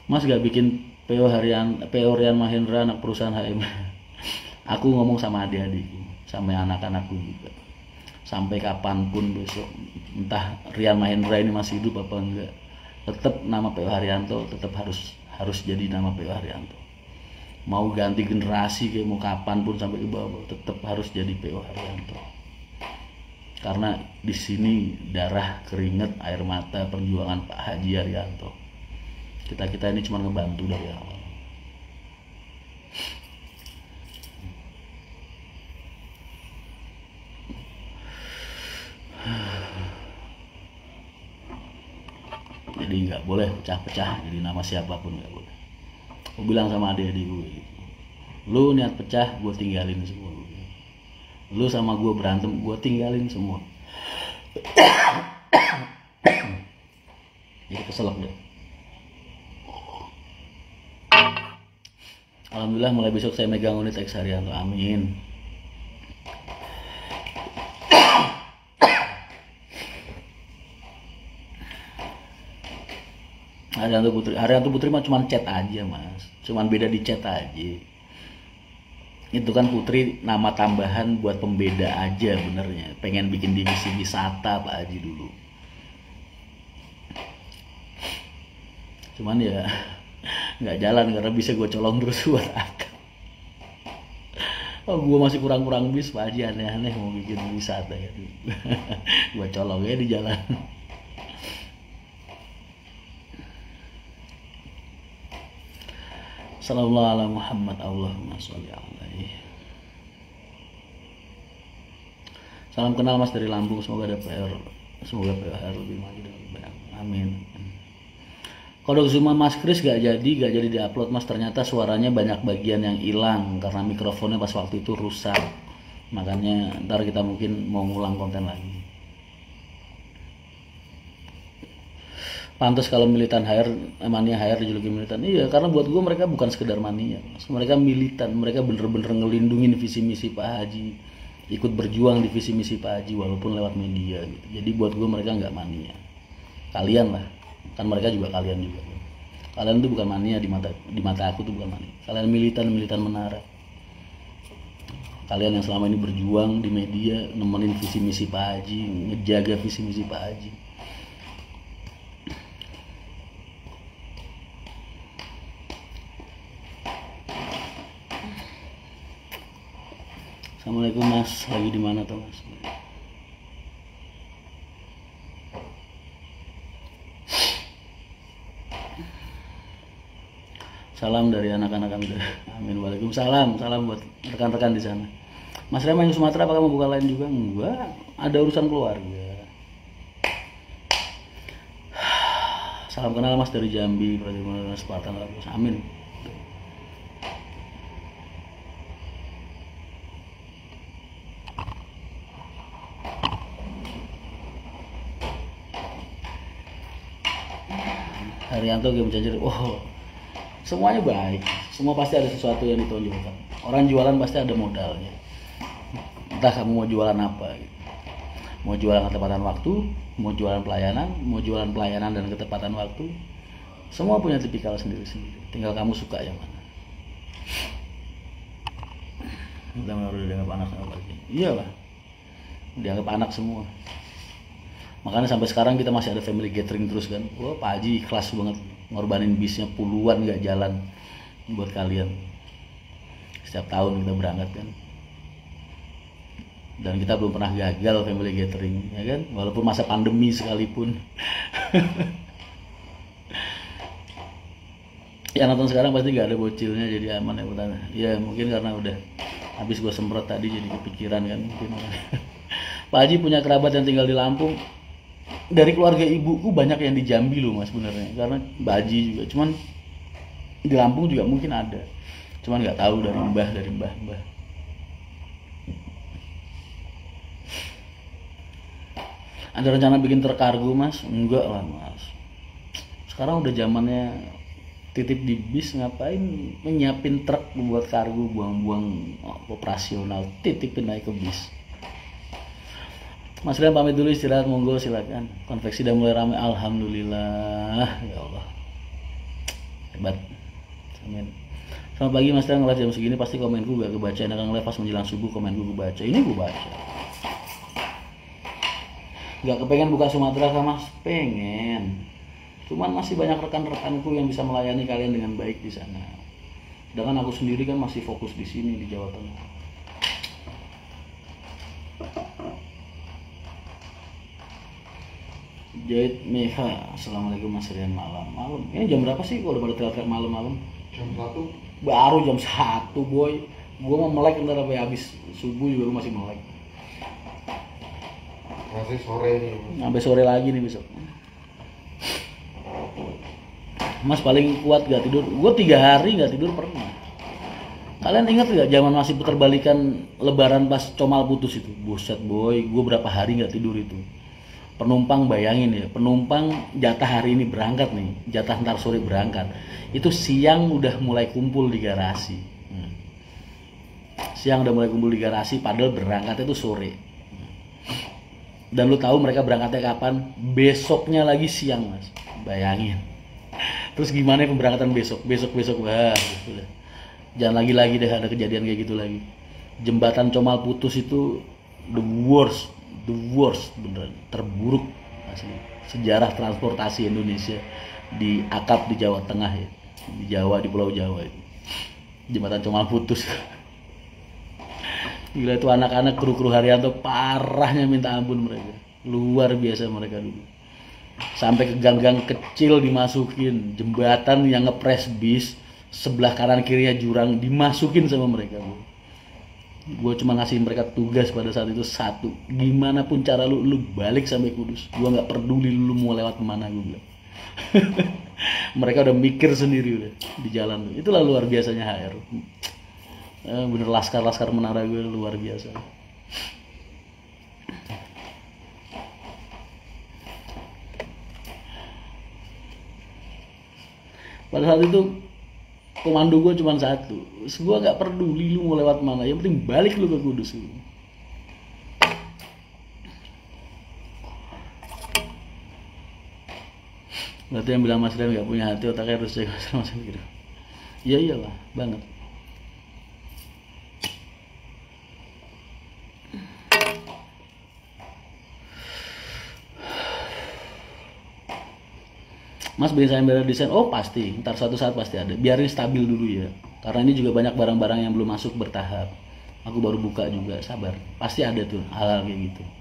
Mas gak bikin PO Rian Mahendra anak perusahaan HM. Aku ngomong sama adik-adikku, sama anak-anakku juga. Sampai kapanpun besok, entah Rian Mahendra ini masih hidup apa enggak, tetap nama PO Haryanto tetap harus jadi nama PO Haryanto. Mau ganti generasi kayak mau kapanpun sampai ke bawah, tetap harus jadi PO Haryanto. Karena di sini darah, keringat, air mata, perjuangan Pak Haji Haryanto. Kita ini cuma ngebantu dari awal. Jadi nggak boleh pecah-pecah jadi nama siapapun, nggak boleh. Aku bilang sama adik-adik gue gitu, lu niat pecah gue tinggalin semua, lu sama gue berantem gue tinggalin semua. Jadi keselak deh. Alhamdulillah mulai besok saya megang unit X Haryanto, amin. Haryanto Putri mah cuman chat aja mas, cuman beda di chat aja. Itu kan Putri nama tambahan buat pembeda aja benernya. Pengen bikin divisi wisata Pak Haji dulu. Cuman ya nggak jalan karena bisa gue colong terus buat akal. Oh gue masih kurang-kurang bis Pak Haji, aneh-aneh mau bikin wisata ya. Gue colong ya di jalan. Sallallahu ala Muhammad, Allahumma sholli alaihi. Salam kenal mas dari Lampung, semoga ada PR lebih maju dan lebih banyak, amin. Kodok Zuma Mas Kris gak jadi diupload mas, ternyata suaranya banyak bagian yang hilang karena mikrofonnya pas waktu itu rusak, makanya ntar kita mungkin mau ngulang konten lagi. Pantas kalau militan mania HR dijuluki militan. Iya, karena buat gue mereka bukan sekedar mania, mereka militan, mereka bener-bener ngelindungin visi misi Pak Haji, ikut berjuang di visi misi Pak Haji walaupun lewat media gitu. Jadi buat gue mereka nggak mania. Kalian lah, kan mereka juga kalian juga. Kalian tuh bukan mania di mata aku tuh bukan mania. Kalian militan menara. Kalian yang selama ini berjuang di media nemenin visi misi Pak Haji, ngejaga visi misi Pak Haji. Assalamualaikum mas, lagi di mana tuh mas? Salam dari anak-anak kami. Amin. Waalaikumsalam. Salam buat rekan-rekan di sana. Mas Rema yang Sumatera apakah mau buka lain juga? Enggak, ada urusan keluarga. Salam kenal mas dari Jambi, Prajurit Spartan. Amin. Haryanto game changer. Oh, semuanya baik, semua pasti ada sesuatu yang ditonjolkan. Orang jualan pasti ada modalnya. Entah kamu mau jualan apa gitu. Mau jualan ketepatan waktu, mau jualan pelayanan dan ketepatan waktu. Semua punya tipikal sendiri-sendiri. Tinggal kamu suka yang mana. Kita udah dianggap anak sama lagi. Iyalah, dianggap anak semua. Makanya sampai sekarang kita masih ada family gathering terus kan. Wah Pak Haji ikhlas banget ngorbanin bisnya puluhan gak jalan buat kalian. Setiap tahun kita berangkat kan. Dan kita belum pernah gagal family gathering ya kan. Walaupun masa pandemi sekalipun. Ya nonton sekarang pasti gak ada bocilnya jadi aman ya pertama. Ya mungkin karena udah habis gue semprot tadi jadi kepikiran kan mungkin. Pak Haji punya kerabat yang tinggal di Lampung. Dari keluarga ibuku banyak yang di Jambi loh mas sebenarnya, karena Mbak Haji juga, cuman di Lampung juga mungkin ada, cuman nggak tahu dari mbah. Ada rencana bikin terkargo mas? Enggak lah mas, sekarang udah zamannya titip di bis, ngapain menyiapin truk buat kargo, buang-buang operasional, titipin naik ke bis. Mas Rian pamit dulu istirahat, monggo silakan. Konveksi udah mulai ramai, alhamdulillah ya Allah. Hebat. Amin. Selamat pagi Mas Dang, live jam segini pasti komenku gak kebaca. Enak live pas menjelang subuh komenku kebaca. Ini gue baca. Gak kepengen buka Sumatera kah Mas? Pengen. Cuman masih banyak rekan-rekanku yang bisa melayani kalian dengan baik di sana. Sedangkan aku sendiri kan masih fokus di sini di Jawa Tengah. Jahit Meha, assalamualaikum Mas Rian malam. Ini jam berapa sih? Kalau udah pada teriak malam-malam? Jam 1. Baru jam 1 boy. Gua mau melek ntar sampai habis subuh juga masih melek. Masih sore nih. Sampai sore lagi nih besok. Mas paling kuat gak tidur? Gue 3 hari gak tidur pernah. Kalian ingat gak zaman masih putar balikan lebaran pas Comal putus itu? Buset boy, gue berapa hari gak tidur itu. Penumpang bayangin ya, penumpang jatah hari ini berangkat nih, jatah ntar sore berangkat. Itu siang udah mulai kumpul di garasi. Siang udah mulai kumpul di garasi, padahal berangkatnya itu sore. Dan lu tahu mereka berangkatnya kapan? Besoknya lagi siang mas, bayangin. Terus gimana pemberangkatan besok? Besok wah, udah. Jangan lagi deh ada kejadian kayak gitu lagi. Jembatan Comal putus itu the worst beneran, terburuk asli. Sejarah transportasi Indonesia diakap di Jawa Tengah ya, di Jawa, di Pulau Jawa itu. Jembatan Comal putus. Gila itu anak-anak kru Haryanto parahnya minta ampun mereka. Luar biasa mereka dulu. Sampai ke gang-gang kecil dimasukin, jembatan yang ngepres bis sebelah kanan kirinya jurang dimasukin sama mereka. Gue cuma ngasih mereka tugas pada saat itu satu, gimana pun cara lu balik sampai Kudus. Gue nggak peduli lu mau lewat kemana, gue bilang. Mereka udah mikir sendiri udah di jalan. Itulah luar biasanya HR. Bener laskar menara gue luar biasa. Pada saat itu komando gue cuma satu, gue gak peduli lu mau lewat mana, yang penting balik lu ke Kudus. Berarti yang bilang Mas Rian gak punya hati, otaknya harus jaga sama gitu. Iya iyalah, banget. Mas beli saya bela desain, oh pasti, ntar suatu saat pasti ada. Biarin stabil dulu ya, karena ini juga banyak barang-barang yang belum masuk bertahap. Aku baru buka juga, sabar. Pasti ada tuh hal-hal kayak gitu.